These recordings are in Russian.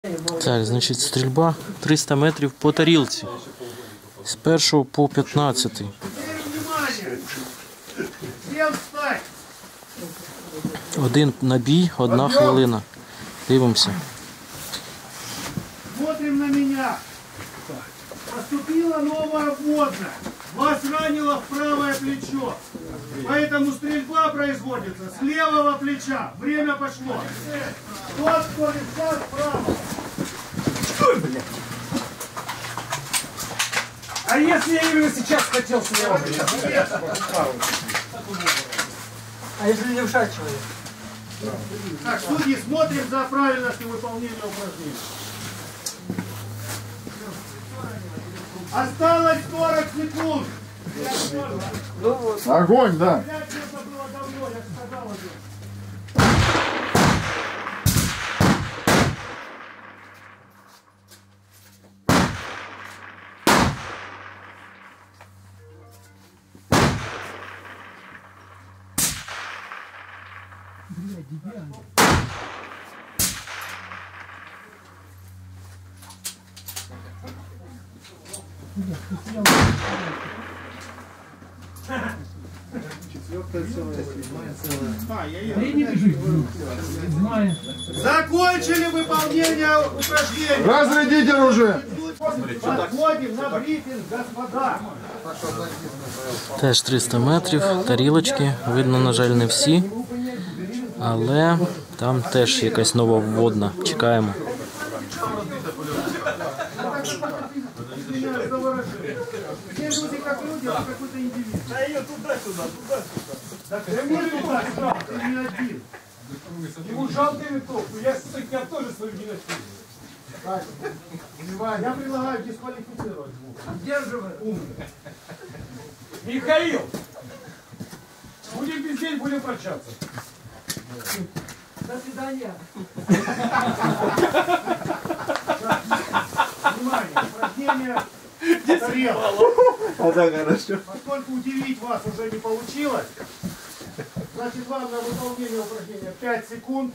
Так, значить, стрільба 300 метрів по тарілці. З 1 по 15. Один набій, 1 хвилина. Дивимося. Смотрим на меня. Поступила новая вводная. Вас ранило в правое плечо. Поэтому стрельба производится с левого плеча. Время пошло. Тот, кто лежал вправо. Стой, блядь. А если я именно сейчас хотел с левого плеча? А если левша человек? Так, судьи, смотрим за правильностью выполнения упражнений. Осталось 40 секунд. Огонь, да. Закончили выполнение упражнений. Разрядите оружие. Подходим на брифинг, господа. Теж 300 метрів, тарілочки. Видно, на жаль, не всі. Але там теж якась нова вводна. Чекаємо. Все люди как люди, а какой-то индивид. Да ее туда-сюда, туда-сюда. Так ты не туда, ты не один. Ему жалко винтовку, я тоже свою не носил. Я предлагаю дисквалифицировать двух. Удерживай. Умный. Михаил! Будем пиздеть, будем прощаться. До свидания. Внимание, упражнение тарелок. Это хорошо. Поскольку удивить вас уже не получилось, значит вам на выполнение упражнения 5 секунд.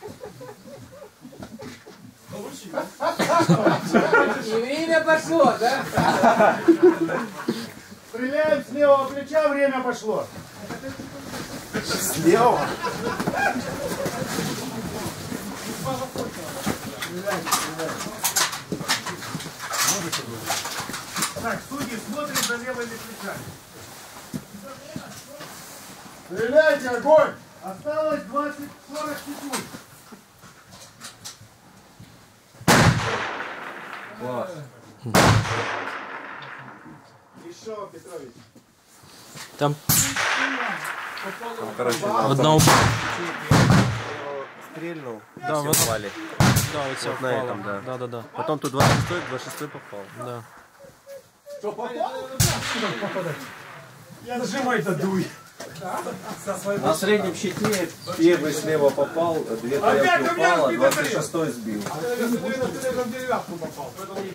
И время пошло, да? Стреляем с левого плеча, время пошло. Слева. Так, судьи, смотрим за левыми плечами. Стреляйте, огонь. Осталось 20-40 секунд. Класс. Еще, Петрович. Там Короче, одна стрельнул. Да, все вот. упали. Да, оця Вот на впала. этом, да. Да. Потом тут 26 попал. Да. Что, попал? Я нажимай-то дуй. На среднем щите первый слева попал, 2 тарелки упало, 26 сбил.